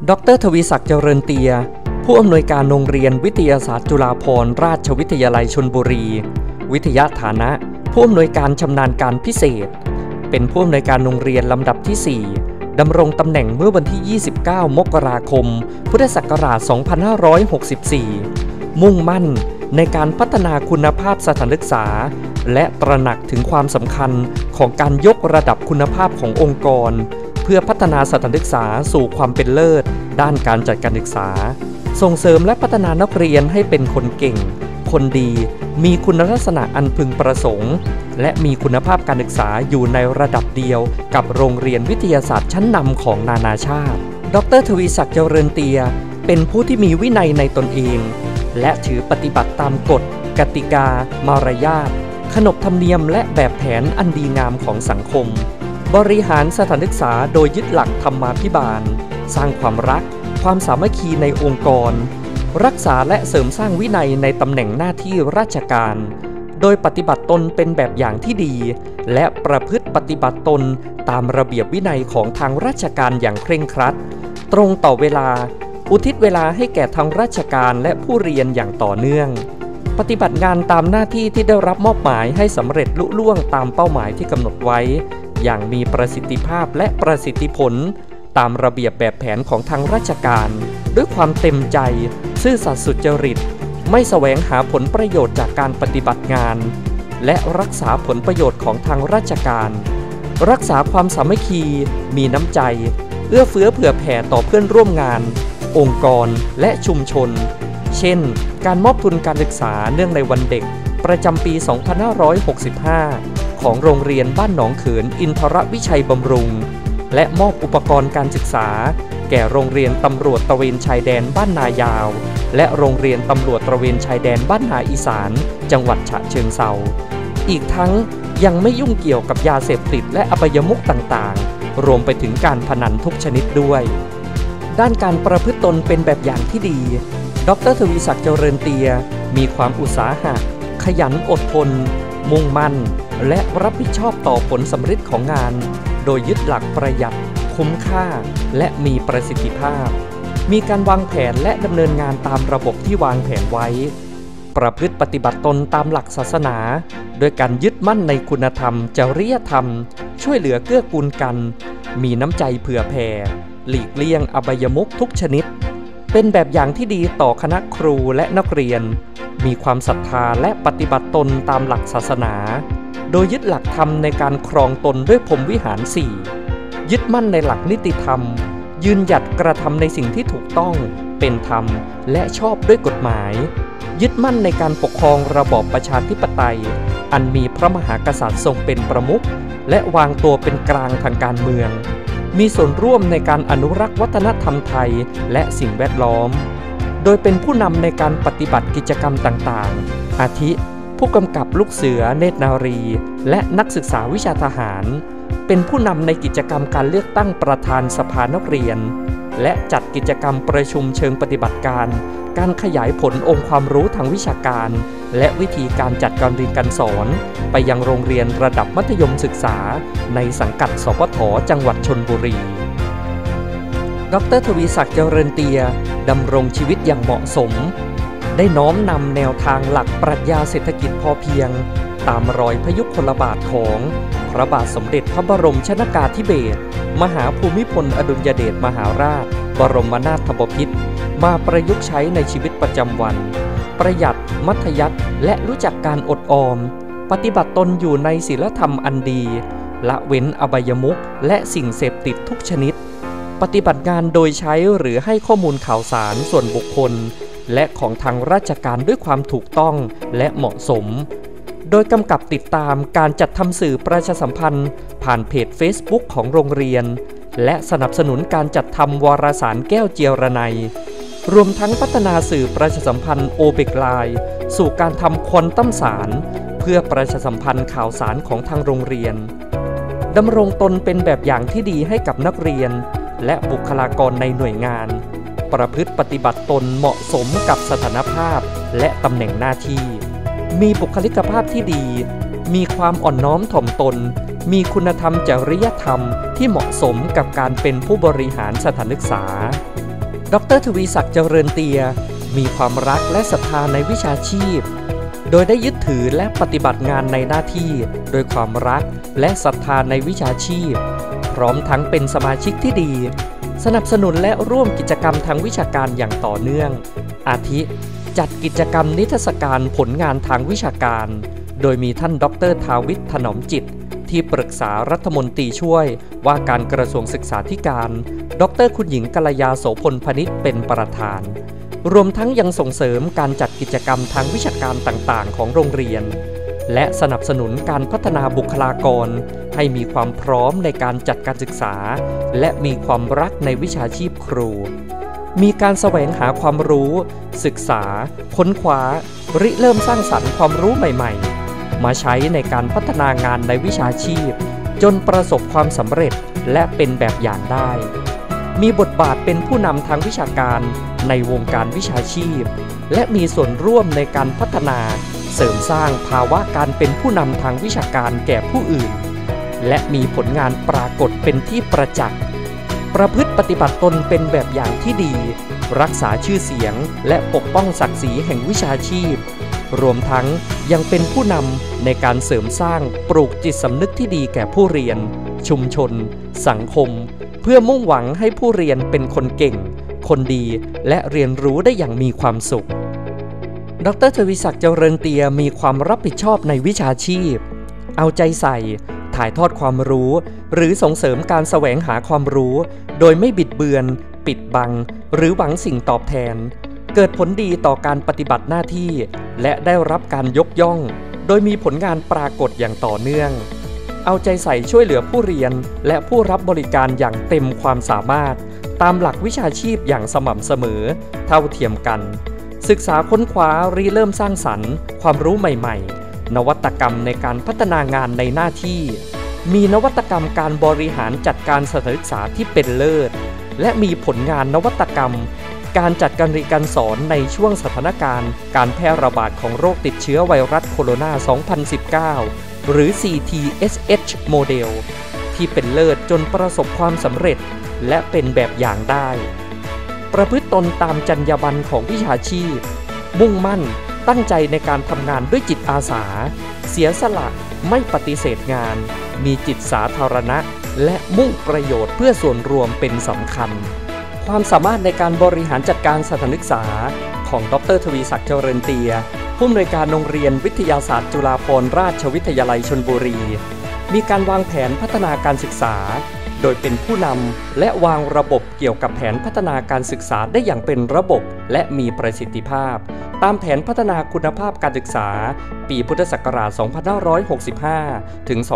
ดร.ทวีศักดิ์เจริญเตียผู้อำนวยการโรงเรียนวิทยาศาสตร์จุฬาภรณราชวิทยาลัยชลบุรีวิทยาฐานะผู้อำนวยการชำนาญการพิเศษเป็นผู้อำนวยการโรงเรียนลำดับที่ 4ดำรงตำแหน่งเมื่อวันที่ 29 มกราคม พุทธศักราช 2564 มุ่งมั่นในการพัฒนาคุณภาพสถานศึกษาและตระหนักถึงความสำคัญของการยกระดับคุณภาพขององค์กรเพื่อพัฒนาสถานศึกษาสู่ความเป็นเลิศด้านการจัดการศึกษาส่งเสริมและพัฒนานักเรียนให้เป็นคนเก่งคนดีมีคุณลักษณะอันพึงประสงค์และมีคุณภาพการศึกษาอยู่ในระดับเดียวกับโรงเรียนวิทยาศาสตร์ชั้นนำของนานาชาติดร.ทวีศักดิ์เจริญเตียเป็นผู้ที่มีวินัยในตนเองและถือปฏิบัติตามกฎกติกามารยาทขนบธรรมเนียมและแบบแผนอันดีงามของสังคมบริหารสถานศึกษาโดยยึดหลักธรรมาภิบาลสร้างความรักความสามัคคีในองค์กรรักษาและเสริมสร้างวินัยในตำแหน่งหน้าที่ราชการโดยปฏิบัติตนเป็นแบบอย่างที่ดีและประพฤติปฏิบัติตนตามระเบียบวินัยของทางราชการอย่างเคร่งครัดตรงต่อเวลาอุทิศเวลาให้แก่ทางราชการและผู้เรียนอย่างต่อเนื่องปฏิบัติงานตามหน้าที่ที่ได้รับมอบหมายให้สำเร็จลุล่วงตามเป้าหมายที่กำหนดไว้อย่างมีประสิทธิภาพและประสิทธิผลตามระเบียบแบบแผนของทางราชการด้วยความเต็มใจซื่อสัตย์สุจริตไม่แสวงหาผลประโยชน์จากการปฏิบัติงานและรักษาผลประโยชน์ของทางราชการรักษาความสามัคคีมีน้ำใจเอื้อเฟื้อเผื่อแผ่ต่อเพื่อนร่วมงานองค์กรและชุมชนเช่นการมอบทุนการศึกษาเนื่องในวันเด็กประจำปี 2565 ของโรงเรียนบ้านหนองเขินอินทรวิชัยบำรุงและมอบอุปกรณ์การศึกษาแก่โรงเรียนตำรวจตระเวนชายแดนบ้านนายาวและโรงเรียนตำรวจตระเวนชายแดนบ้านนาอีสานจังหวัดฉะเชิงเทราอีกทั้งยังไม่ยุ่งเกี่ยวกับยาเสพติดและอบายมุขต่างๆรวมไปถึงการพนันทุกชนิดด้วยด้านการประพฤติตนเป็นแบบอย่างที่ดีดร.ทวีศักดิ์เจริญเตียมีความอุตสาหะขยันอดทนมุ่งมั่นและรับผิดชอบต่อผลสำเร็จของงานโดยยึดหลักประหยัดคุ้มค่าและมีประสิทธิภาพมีการวางแผนและดำเนินงานตามระบบที่วางแผนไว้ประพฤติปฏิบัติตนตามหลักศาสนาโดยการยึดมั่นในคุณธรรมจริยธรรมช่วยเหลือเกื้อกูลกันมีน้ำใจเผื่อแผ่หลีกเลี่ยงอบายมุขทุกชนิดเป็นแบบอย่างที่ดีต่อคณะครูและนักเรียนมีความศรัทธาและปฏิบัติตนตามหลักศาสนาโดยยึดหลักธรรมในการครองตนด้วยพรหมวิหาร 4ยึดมั่นในหลักนิติธรรมยืนหยัดกระทำในสิ่งที่ถูกต้องเป็นธรรมและชอบด้วยกฎหมายยึดมั่นในการปกครองระบอบประชาธิปไตยอันมีพระมหากษัตริย์ทรงเป็นประมุขและวางตัวเป็นกลางทางการเมืองมีส่วนร่วมในการอนุรักษ์วัฒนธรรมไทยและสิ่งแวดล้อมโดยเป็นผู้นำในการปฏิบัติกิจกรรมต่างๆอาทิผู้กำกับลูกเสือเนตรนารีและนักศึกษาวิชาทหารเป็นผู้นำในกิจกรรมการเลือกตั้งประธานสภานักเรียนและจัดกิจกรรมประชุมเชิงปฏิบัติการการขยายผลองค์ความรู้ทางวิชาการและวิธีการจัดการเรียนการสอนไปยังโรงเรียนระดับมัธยมศึกษาในสังกัดสปท.จังหวัดชลบุรีดร.ทวีศักดิ์เจริญเตียดำรงชีวิตอย่างเหมาะสมได้น้อมนำแนวทางหลักปรัชญาเศรษฐกิจพอเพียงตามรอยพระยุคลบาทของพระบาทสมเด็จพระบรมชนกาธิเบศรมหาภูมิพลอดุลยเดชมหาราชบรมนาถบพิตรมาประยุกต์ใช้ในชีวิตประจำวันประหยัดมัธยัสถ์และรู้จักการอดออมปฏิบัติตนอยู่ในศีลธรรมอันดีละเว้นอบายมุขและสิ่งเสพติดทุกชนิดปฏิบัติงานโดยใช้หรือให้ข้อมูลข่าวสารส่วนบุคคลและของทางราชการด้วยความถูกต้องและเหมาะสมโดยกำกับติดตามการจัดทำสื่อประชาสัมพันธ์ผ่านเพจ Facebook ของโรงเรียนและสนับสนุนการจัดทำวารสารแก้วเจียรนัยรวมทั้งพัฒนาสื่อประชาสัมพันธ์โอเบกไลน์สู่การทำควอนตัมสารเพื่อประชาสัมพันธ์ข่าวสารของทางโรงเรียนดำรงตนเป็นแบบอย่างที่ดีให้กับนักเรียนและบุคลากรในหน่วยงานประพฤติปฏิบัติตนเหมาะสมกับสถานภาพและตำแหน่งหน้าที่มีบุคลิกภาพที่ดีมีความอ่อนน้อมถ่อมตนมีคุณธรรมจริยธรรมที่เหมาะสมกับการเป็นผู้บริหารสถานศึกษาดร.ทวีศักดิ์เจริญเตียมีความรักและศรัทธาในวิชาชีพโดยได้ยึดถือและปฏิบัติงานในหน้าที่โดยความรักและศรัทธาในวิชาชีพพร้อมทั้งเป็นสมาชิกที่ดีสนับสนุนและร่วมกิจกรรมทางวิชาการอย่างต่อเนื่องอาทิจัดกิจกรรมนิทรรศการผลงานทางวิชาการโดยมีท่านดร.ทาวิทย์ถนอมจิตที่ปรึกษารัฐมนตรีช่วยว่าการกระทรวงศึกษาธิการดร.คุณหญิงกัลยาโสพลพนิชเป็นประธานรวมทั้งยังส่งเสริมการจัดกิจกรรมทางวิชาการต่างๆของโรงเรียนและสนับสนุนการพัฒนาบุคลากรให้มีความพร้อมในการจัดการศึกษาและมีความรักในวิชาชีพครูมีการแสวงหาความรู้ศึกษาค้นคว้าริเริ่มสร้างสรรค์ความรู้ใหม่ๆมาใช้ในการพัฒนางานในวิชาชีพจนประสบความสำเร็จและเป็นแบบอย่างได้มีบทบาทเป็นผู้นำทางวิชาการในวงการวิชาชีพและมีส่วนร่วมในการพัฒนาเสริมสร้างภาวะการเป็นผู้นำทางวิชาการแก่ผู้อื่นและมีผลงานปรากฏเป็นที่ประจักษ์ประพฤติปฏิบัติตนเป็นแบบอย่างที่ดีรักษาชื่อเสียงและปกป้องศักดิ์ศรีแห่งวิชาชีพรวมทั้งยังเป็นผู้นำในการเสริมสร้างปลูกจิตสำนึกที่ดีแก่ผู้เรียนชุมชนสังคมเพื่อมุ่งหวังให้ผู้เรียนเป็นคนเก่งคนดีและเรียนรู้ได้อย่างมีความสุขดร.ทวีศักดิ์เจริญเตียมีความรับผิดชอบในวิชาชีพเอาใจใส่ถ่ายทอดความรู้หรือส่งเสริมการแสวงหาความรู้โดยไม่บิดเบือนปิดบังหรือหวังสิ่งตอบแทนเกิดผลดีต่อการปฏิบัติหน้าที่และได้รับการยกย่องโดยมีผลงานปรากฏอย่างต่อเนื่องเอาใจใส่ช่วยเหลือผู้เรียนและผู้รับบริการอย่างเต็มความสามารถตามหลักวิชาชีพอย่างสม่ำเสมอเท่าเทียมกันศึกษาค้นคว้าริเริ่มสร้างสรรค์ความรู้ใหม่ๆนวัตกรรมในการพัฒนางานในหน้าที่มีนวัตกรรมการบริหารจัดการสถานศึกษาที่เป็นเลิศและมีผลงานนวัตกรรมการจัดการเรียนการสอนในช่วงสถานการณ์การแพร่ระบาดของโรคติดเชื้อไวรัสโคโรนา 2019 หรือ CTSH โมเดลที่เป็นเลิศจนประสบความสำเร็จและเป็นแบบอย่างได้ประพฤติตนตามจรรยาบรรณของวิชาชีพมุ่งมั่นตั้งใจในการทำงานด้วยจิตอาสาเสียสละไม่ปฏิเสธงานมีจิตสาธารณะและมุ่งประโยชน์เพื่อส่วนรวมเป็นสำคัญความสามารถในการบริหารจัดการสถานศึกษาของดร.ทวีศักดิ์เจริญเตียผู้อำนวยการโรงเรียนวิทยาศาสตร์จุฬาภรณราชวิทยาลัยชลบุรีมีการวางแผนพัฒนาการศึกษาโดยเป็นผู้นำและวางระบบเกี่ยวกับแผนพัฒนาการศึกษาได้อย่างเป็นระบบและมีประสิทธิภาพตามแผนพัฒนาคุณภาพการศึกษาปีพุทธศักราช 2565 ถึง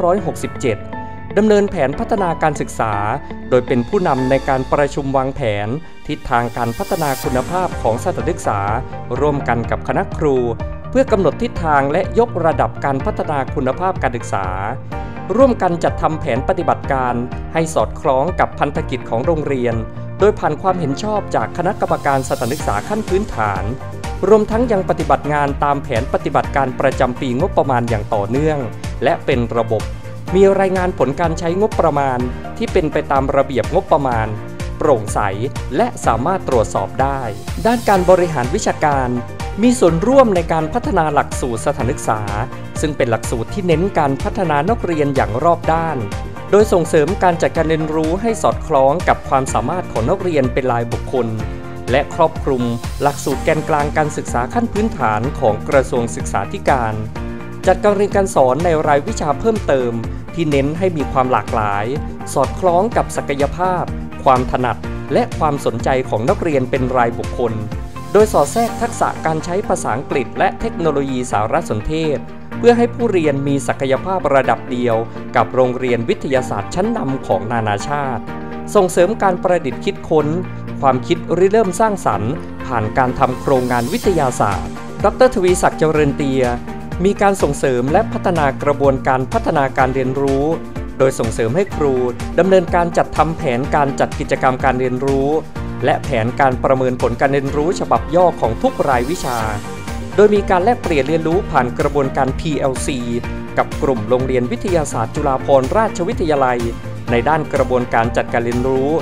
2567 ดำเนินแผนพัฒนาการศึกษาโดยเป็นผู้นำในการประชุมวางแผนทิศทางการพัฒนาคุณภาพของสถานศึกษาร่วมกันกับคณะครูเพื่อกำหนดทิศทางและยกระดับการพัฒนาคุณภาพการศึกษาร่วมกันจัดทำแผนปฏิบัติการให้สอดคล้องกับพันธกิจของโรงเรียนโดยผ่านความเห็นชอบจากคณะกรรมการสถานศึกษาขั้นพื้นฐานรวมทั้งยังปฏิบัติงานตามแผนปฏิบัติการประจำปีงบประมาณอย่างต่อเนื่องและเป็นระบบมีรายงานผลการใช้งบประมาณที่เป็นไปตามระเบียบงบประมาณโปร่งใสและสามารถตรวจสอบได้ด้านการบริหารวิชาการมีส่วนร่วมในการพัฒนาหลักสูตรสถานศึกษาซึ่งเป็นหลักสูตรที่เน้นการพัฒนานักเรียนอย่างรอบด้านโดยส่งเสริมการจัดการเรียนรู้ให้สอดคล้องกับความสามารถของนักเรียนเป็นรายบุคคลและครอบคลุมหลักสูตรแกนกลางการศึกษาขั้นพื้นฐานของกระทรวงศึกษาธิการจัดการเรียนการสอนในรายวิชาเพิ่มเติมที่เน้นให้มีความหลากหลายสอดคล้องกับศักยภาพความถนัดและความสนใจของนักเรียนเป็นรายบุคคลโดยสอดแทรกทักษะการใช้ภาษาอังกฤษและเทคโนโลยีสารสนเทศเพื่อให้ผู้เรียนมีศักยภาพระดับเดียวกับโรงเรียนวิทยาศาสตร์ชั้นนำของนานาชาติส่งเสริมการประดิษฐ์คิดค้นความคิดริเริ่มสร้างสรรค์ผ่านการทำโครงงานวิทยาศาสตร์ดร.ทวีศักดิ์เจริญเตียมีการส่งเสริมและพัฒนากระบวนการพัฒนาการเรียนรู้โดยส่งเสริมให้ครูดำเนินการจัดทำแผนการจัดกิจกรรมการเรียนรู้และแผนการประเมินผลการเรียนรู้ฉบับย่อของทุกรายวิชาโดยมีการแลกเปลี่ยนเรียนรู้ผ่านกระบวนการ PLC กับกลุ่มโรงเรียนวิทยาศาสตร์จุฬาภรณราชวิทยาลัยในด้านกระบวนการจัดการเรียนรู้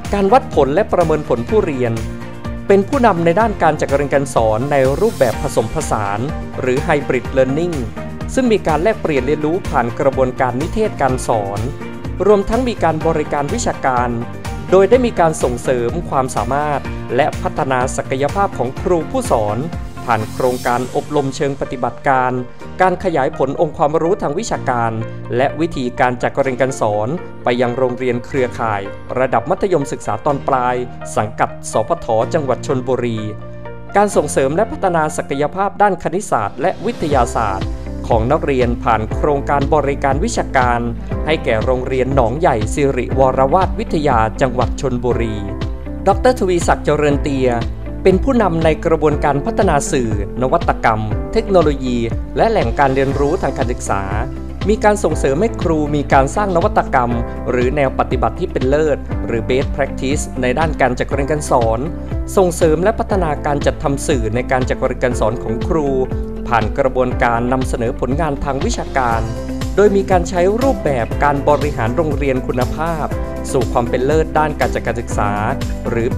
การวัดผลและประเมินผลผู้เรียนเป็นผู้นำในด้านการจัดการเรียนการสอนในรูปแบบผสมผสานหรือ Hybrid Learning ซึ่งมีการแลกเปลี่ยนเรียนรู้ผ่านกระบวนการนิเทศการสอนรวมทั้งมีการบริการวิชาการโดยได้มีการส่งเสริมความสามารถและพัฒนาศักยภาพของครูผู้สอนผ่านโครงการอบรมเชิงปฏิบัติการการขยายผลองค์ความรู้ทางวิชาการและวิธีการจัดการเรียนการสอนไปยังโรงเรียนเครือข่ายระดับมัธยมศึกษาตอนปลายสังกัดสพทจังหวัดชลบุรีการส่งเสริมและพัฒนาศักยภาพด้านคณิตศาสตร์และวิทยาศาสตร์ของนักเรียนผ่านโครงการบริการวิชาการให้แก่โรงเรียนหนองใหญ่สิริวรวาทวิทยาจังหวัดชลบุรีดร.ทวีศักดิ์เจริญเตียเป็นผู้นำในกระบวนการพัฒนาสื่อนวัตกรรมเทคโนโลยีและแหล่งการเรียนรู้ทางการศึกษามีการส่งเสริมให้ครูมีการสร้างนวัตกรรมหรือแนวปฏิบัติที่เป็นเลิศหรือ Best Practice ในด้านการจัดการเรียนการสอนส่งเสริมและพัฒนาการจัดทำสื่อในการจัดการเรียนการสอนของครูผ่านกระบวนการนำเสนอผลงานทางวิชาการโดยมีการใช้รูปแบบการบริหารโรงเรียนคุณภาพสู่ความเป็นเลิศด้านการจัดการศึกษาหรือ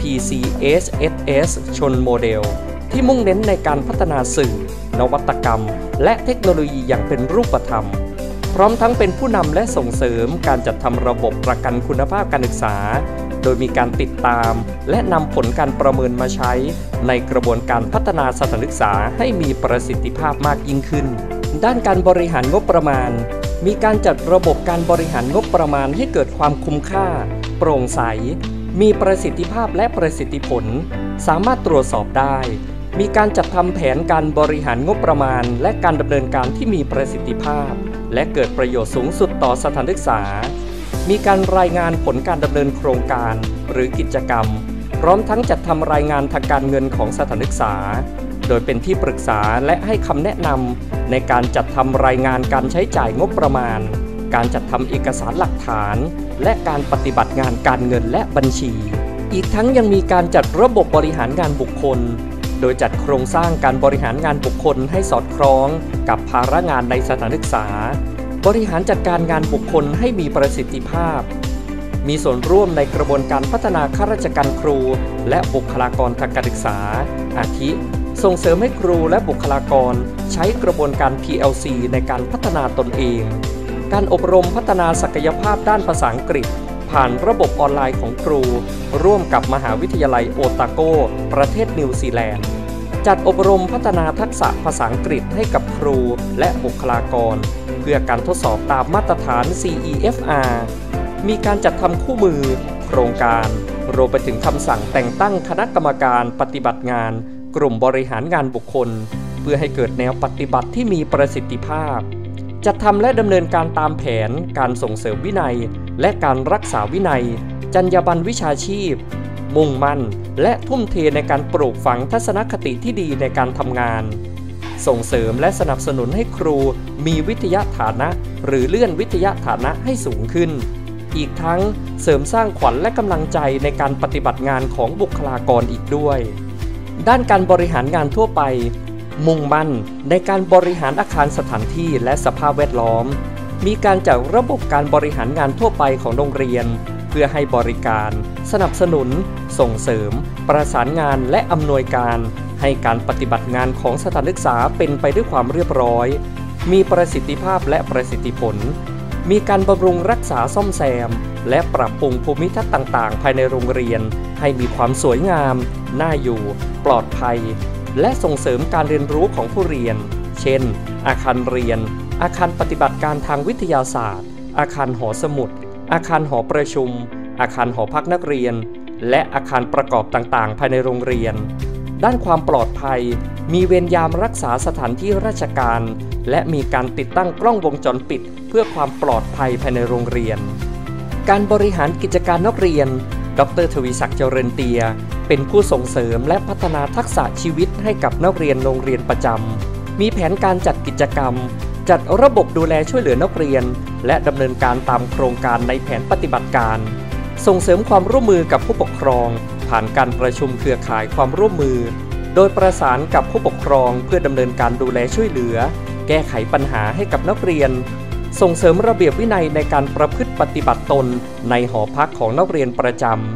PCSSS ชนโมเดลที่มุ่งเน้นในการพัฒนาสื่อนวัตกรรมและเทคโนโลยีอย่างเป็นรูปธรรมพร้อมทั้งเป็นผู้นำและส่งเสริมการจัดทำระบบประกันคุณภาพการศึกษาโดยมีการติดตามและนำผลการประเมินมาใช้ในกระบวนการพัฒนาสถานศึกษาให้มีประสิทธิภาพมากยิ่งขึ้นด้านการบริหารงบประมาณมีการจัดระบบการบริหารงบประมาณให้เกิดความคุ้มค่าโปร่งใสมีประสิทธิภาพและประสิทธิผลสามารถตรวจสอบได้มีการจัดทำแผนการบริหารงบประมาณและการดำเนินการที่มีประสิทธิภาพและเกิดประโยชน์สูงสุดต่อสถานศึกษามีการรายงานผลการดำเนินโครงการหรือกิจกรรมพร้อมทั้งจัดทำรายงานทางการเงินของสถานศึกษาโดยเป็นที่ปรึกษาและให้คำแนะนำในการจัดทำรายงานการใช้จ่ายงบประมาณการจัดทำเอกสารหลักฐานและการปฏิบัติงานการเงินและบัญชีอีกทั้งยังมีการจัดระบบบริหารงานบุคคลโดยจัดโครงสร้างการบริหารงานบุคคลให้สอดคล้องกับภาระงานในสถานศึกษาบริหารจัดการงานบุคคลให้มีประสิทธิภาพมีส่วนร่วมในกระบวนการพัฒนาข้าราชการครูและบุคลากรทางการศึกษาอาทิส่งเสริมให้ครูและบุคลากรใช้กระบวนการ PLC ในการพัฒนาตนเองการอบรมพัฒนาศักยภาพด้านภาษาอังกฤษผ่านระบบออนไลน์ของครูร่วมกับมหาวิทยาลัยโอตาโกประเทศนิวซีแลนด์จัดอบรมพัฒนาทักษะภาษาอังกฤษให้กับครูและบุคลากรเพื่อการทดสอบตามมาตรฐาน CEFR มีการจัดทำคู่มือโครงการรวมไปถึงคำสั่งแต่งตั้งคณะกรรมการปฏิบัติงานกลุ่มบริหารงานบุคคลเพื่อให้เกิดแนวปฏิบัติที่มีประสิทธิภาพจัดทำและดำเนินการตามแผนการส่งเสริมวินัยและการรักษาวินัยจรรยาบรรณวิชาชีพมุ่งมั่นและทุ่มเทในการปลูกฝังทัศนคติที่ดีในการทำงานส่งเสริมและสนับสนุนให้ครูมีวิทยาฐานะหรือเลื่อนวิทยาฐานะให้สูงขึ้นอีกทั้งเสริมสร้างขวัญและกำลังใจในการปฏิบัติงานของบุคลากรอีกด้วยด้านการบริหารงานทั่วไปมุ่งมั่นในการบริหารอาคารสถานที่และสภาพแวดล้อมมีการจัดระบบการบริหารงานทั่วไปของโรงเรียนเพื่อให้บริการสนับสนุนส่งเสริมประสานงานและอำนวยการให้การปฏิบัติงานของสถานศึกษาเป็นไปด้วยความเรียบร้อยมีประสิทธิภาพและประสิทธิผลมีการบำรุงรักษาซ่อมแซมและปรับปรุงภูมิทัศน์ต่างๆภายในโรงเรียนให้มีความสวยงามน่าอยู่ปลอดภัยและส่งเสริมการเรียนรู้ของผู้เรียนเช่นอาคารเรียนอาคารปฏิบัติการทางวิทยาศาสตร์อาคารหอสมุดอาคารหอประชุมอาคารหอพักนักเรียนและอาคารประกอบต่างๆภายในโรงเรียนด้านความปลอดภัยมีเวรยามรักษาสถานที่ราชการและมีการติดตั้งกล้องวงจรปิดเพื่อความปลอดภัยภายในโรงเรียนการบริหารกิจการนักเรียนดร.ทวีศักดิ์เจริญเตียเป็นผู้ส่งเสริมและพัฒนาทักษะชีวิตให้กับนักเรียนโรงเรียนประจำมีแผนการจัดกิจกรรมจัดระบบดูแลช่วยเหลือนักเรียนและดำเนินการตามโครงการในแผนปฏิบัติการส่งเสริมความร่วมมือกับผู้ปกครองผ่านการประชุมเครือข่ายความร่วมมือโดยประสานกับผู้ปกครองเพื่อดำเนินการดูแลช่วยเหลือแก้ไขปัญหาให้กับนักเรียนส่งเสริมระเบียบวินัยในการประพฤติปฏิบัติตนในหอพักของนักเรียนประจำ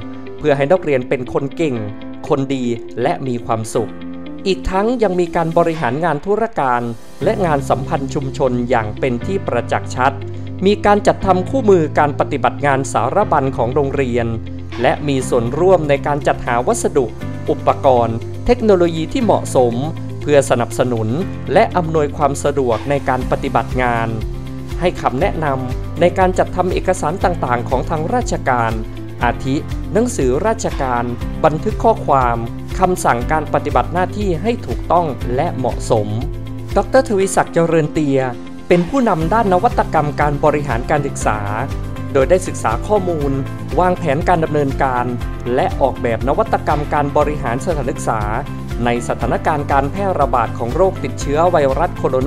พื่อให้นักเรียนเป็นคนเก่งคนดีและมีความสุขอีกทั้งยังมีการบริหารงานธุรการและงานสัมพันธ์ชุมชนอย่างเป็นที่ประจักษ์ชัดมีการจัดทำคู่มือการปฏิบัติงานสารบัญของโรงเรียนและมีส่วนร่วมในการจัดหาวัสดุอุปกรณ์เทคโนโลยีที่เหมาะสมเพื่อสนับสนุนและอำนวยความสะดวกในการปฏิบัติงานให้คำแนะนำในการจัดทำเอกสารต่างๆของทางราชการอาทิหนังสือราชการบันทึกข้อความคำสั่งการปฏิบัติหน้าที่ให้ถูกต้องและเหมาะสมดร.ทวีศักดิ์เจริญเตียเป็นผู้นำด้านนวัตกรรมการบริหารการศึกษาโดยได้ศึกษาข้อมูลวางแผนการดำเนินการและออกแบบนวัตกรรมการบริหารสถานศึกษาในสถานการณ์การแพร่ระบาดของโรคติดเชื้อไวรัสโคโรนา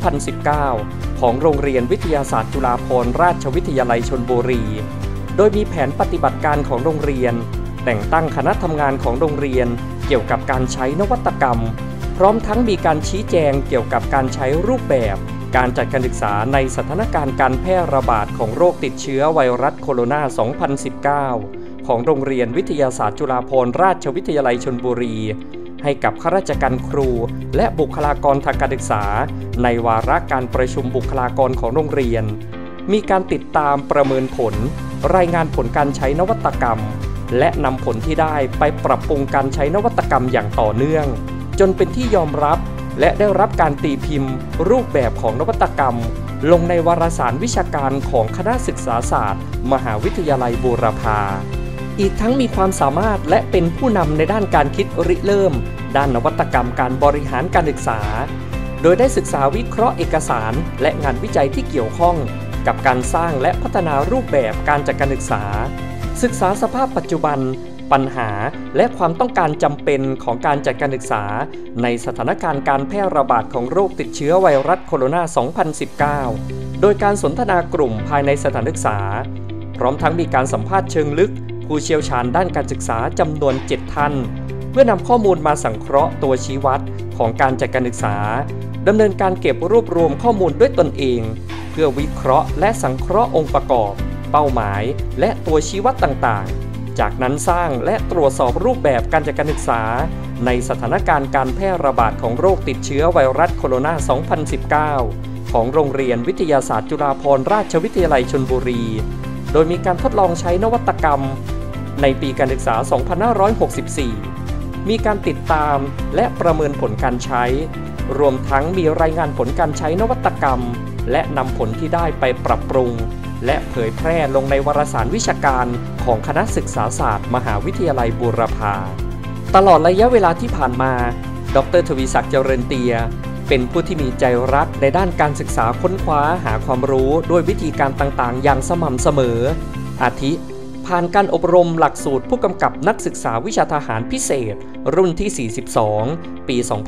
2019 ของโรงเรียนวิทยาศาสตร์จุฬาภรณราชวิทยาลัยชลบุรีโดยมีแผนปฏิบัติการของโรงเรียนแต่งตั้งคณะทำงานของโรงเรียนเกี่ยวกับการใช้นวัตกรรมพร้อมทั้งมีการชี้แจงเกี่ยวกับการใช้รูปแบบการจัดการศึกษาในสถานการณ์การแพร่ระบาดของโรคติดเชื้อไวรัสโคโรนา 2019 ของโรงเรียนวิทยาศาสตร์จุฬาภรณราชวิทยาลัยชลบุรีให้กับข้าราชการครูและบุคลากรทางการศึกษาในวาระการประชุมบุคลากรของโรงเรียนมีการติดตามประเมินผลรายงานผลการใช้นวัตกรรมและนำผลที่ได้ไปปรับปรุงการใช้นวัตกรรมอย่างต่อเนื่องจนเป็นที่ยอมรับและได้รับการตีพิมพ์รูปแบบของนวัตกรรมลงในวารสารวิชาการของคณะศึกษาศาสตร์มหาวิทยาลัยบูรพาอีกทั้งมีความสามารถและเป็นผู้นำในด้านการคิดริเริ่มด้านนวัตกรรมการบริหารการศึกษาโดยได้ศึกษาวิเคราะห์เอกสารและงานวิจัยที่เกี่ยวข้องกับการสร้างและพัฒนารูปแบบการจัดการศึกษาศึกษาสภาพปัจจุบันปัญหาและความต้องการจำเป็นของการจัดการศึกษาในสถานการณ์การแพร่ระบาดของโรคติดเชื้อไวรัสโคโรนา 2019 โดยการสนทนากลุ่มภายในสถานศึกษาพร้อมทั้งมีการสัมภาษณ์เชิงลึกผู้เชี่ยวชาญด้านการศึกษาจำนวน 7 ท่านเพื่อนำข้อมูลมาสังเคราะห์ตัวชี้วัดของการจัดการศึกษาดำเนินการเก็บรวบรวมข้อมูลด้วยตนเองเพื่อวิเคราะห์และสังเคราะห์องค์ประกอบเป้าหมายและตัวชี้วัดต่างๆจากนั้นสร้างและตรวจสอบรูปแบบการจัดการศึกษาในสถานการณ์การแพร่ระบาดของโรคติดเชื้อไวรัสโคโรนา 2019 ของโรงเรียนวิทยาศาสตร์จุฬาภรณราชวิทยาลัยชลบุรีโดยมีการทดลองใช้นวัตกรรมในปีการศึกษา 2564 มีการติดตามและประเมินผลการใช้รวมทั้งมีรายงานผลการใช้นวัตกรรมและนำผลที่ได้ไปปรับปรุงและเผยแพร่ลงในวารสารวิชาการของคณะศึกษาศาสตร์มหาวิทยาลัยบูรพาตลอดระยะเวลาที่ผ่านมาดร.ทวีศักดิ์เจริญเตียเป็นผู้ที่มีใจรักในด้านการศึกษาค้นคว้าหาความรู้ด้วยวิธีการต่างๆอย่างสม่ำเสมออาทิผ่านการอบรมหลักสูตรผู้กำกับนักศึกษาวิชาทหารพิเศษรุ่นที่ 42 ปี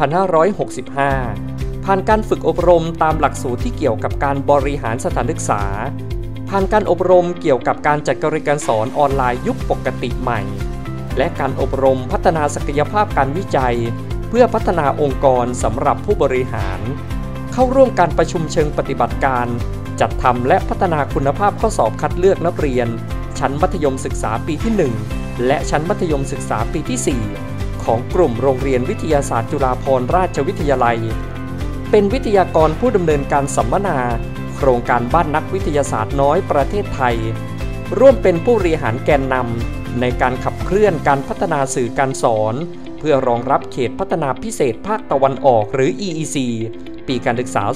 2565 ผ่านการฝึกอบรมตามหลักสูตรที่เกี่ยวกับการบริหารสถานศึกษาผ่านการอบรมเกี่ยวกับการจัดการเรียนการสอนออนไลน์ยุคปกติใหม่และการอบรมพัฒนาศักยภาพการวิจัยเพื่อพัฒนาองค์กรสำหรับผู้บริหารเข้าร่วมการประชุมเชิงปฏิบัติการจัดทำและพัฒนาคุณภาพข้อสอบคัดเลือกนักเรียนชั้นมัธยมศึกษาปีที่ 1 และชั้นมัธยมศึกษาปีที่ 4 ของกลุ่มโรงเรียนวิทยาศาสตร์จุฬาภรณราชวิทยาลัยเป็นวิทยากรผู้ดำเนินการสัมมนาโครงการบ้านนักวิทยาศาสตร์น้อยประเทศไทยร่วมเป็นผู้บริหารแกนนำในการขับเคลื่อนการพัฒนาสื่อการสอนเพื่อรองรับเขตพัฒนาพิเศษภาคตะวันออกหรือ EEC ปีการศึกษา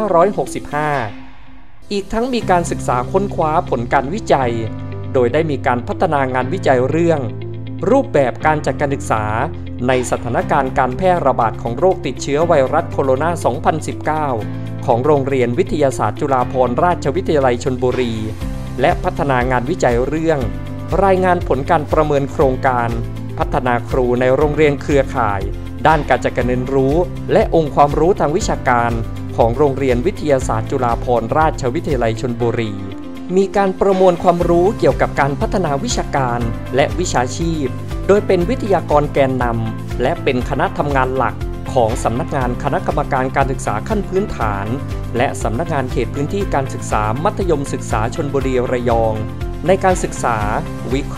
2565 อีกทั้งมีการศึกษาค้นคว้าผลการวิจัยโดยได้มีการพัฒนางานวิจัยเรื่องรูปแบบการจัดการศึกษาในสถานการณ์การแพร่ระบาดของโรคติดเชื้อไวรัสโคโรนา 2019 ของโรงเรียนวิทยาศาสตร์จุฬาภรณราชวิทยาลัยชลบุรีและพัฒนางานวิจัยเรื่องรายงานผลการประเมินโครงการพัฒนาครูในโรงเรียนเครือข่ายด้านการจัดการเรียนรู้และองค์ความรู้ทางวิชาการของโรงเรียนวิทยาศาสตร์จุฬาภรณราชวิทยาลัยชลบุรีมีการประมวลความรู้เกี่ยวกับการพัฒนาวิชาการและวิชาชีพโดยเป็นวิทยากรแกนนำและเป็นคณะทำงานหลักของสำนักงานคณะกรรมการการศึกษาขั้นพื้นฐานและสำนักงานเขตพื้นที่การศึกษามัธยมศึกษาชลบุรีระยองในการศึกษาวิเคราะห์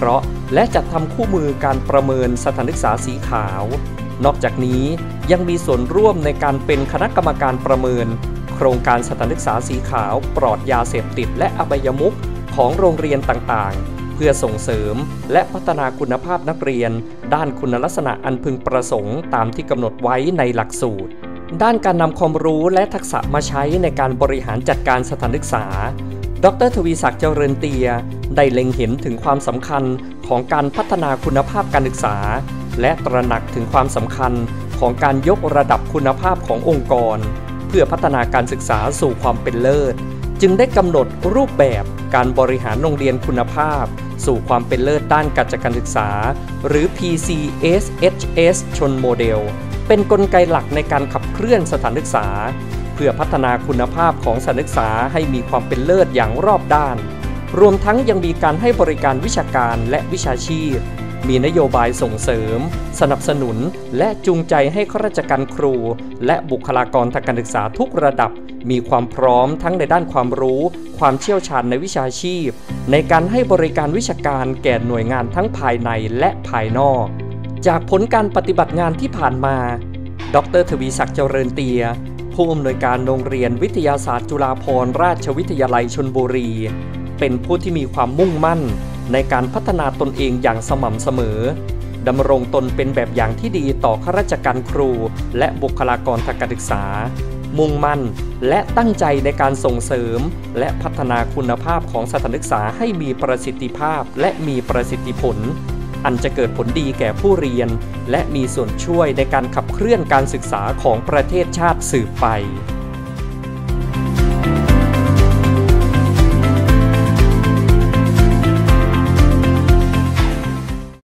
และจัดทำคู่มือการประเมินสถานศึกษาสีขาวนอกจากนี้ยังมีส่วนร่วมในการเป็นคณะกรรมการประเมินโครงการสถานศึกษาสีขาวปลอดยาเสพติดและอบายมุขของโรงเรียนต่างๆเพื่อส่งเสริมและพัฒนาคุณภาพนักเรียนด้านคุณลักษณะอันพึงประสงค์ตามที่กำหนดไว้ในหลักสูตรด้านการนำความรู้และทักษะมาใช้ในการบริหารจัดการสถานศึกษาดร.ทวีศักดิ์เจริญเตียได้เล็งเห็นถึงความสำคัญของการพัฒนาคุณภาพการศึกษาและตระหนักถึงความสำคัญของการยกระดับคุณภาพขององค์กรเพื่อพัฒนาการศึกษาสู่ความเป็นเลิศจึงได้กำหนดรูปแบบการบริหารโรงเรียนคุณภาพสู่ความเป็นเลิศด้านการจัดการศึกษาหรือ PCSHS ชนโมเดลเป็นกลไกหลักในการขับเคลื่อนสถานศึกษาเพื่อพัฒนาคุณภาพของสถานศึกษาให้มีความเป็นเลิศอย่างรอบด้านรวมทั้งยังมีการให้บริการวิชาการและวิชาชีพมีนโยบายส่งเสริมสนับสนุนและจูงใจให้ข้าราชการครูและบุคลากรทางการศึกษาทุกระดับมีความพร้อมทั้งในด้านความรู้ความเชี่ยวชาญในวิชาชีพในการให้บริการวิชาการแก่หน่วยงานทั้งภายในและภายนอกจากผลการปฏิบัติงานที่ผ่านมาดร.ทวีศักดิ์เจริญเตียผู้อำนวยการโรงเรียนวิทยาศาสตร์จุฬาภรณราชวิทยาลัยชลบุรีเป็นผู้ที่มีความมุ่งมั่นในการพัฒนาตนเองอย่างสม่ำเสมอดำรงตนเป็นแบบอย่างที่ดีต่อข้าราชการครูและบุคลากรทางการศึกษามุ่งมั่นและตั้งใจในการส่งเสริมและพัฒนาคุณภาพของสถานศึกษาให้มีประสิทธิภาพและมีประสิทธิผลอันจะเกิดผลดีแก่ผู้เรียนและมีส่วนช่วยในการขับเคลื่อนการศึกษาของประเทศชาติสืบไป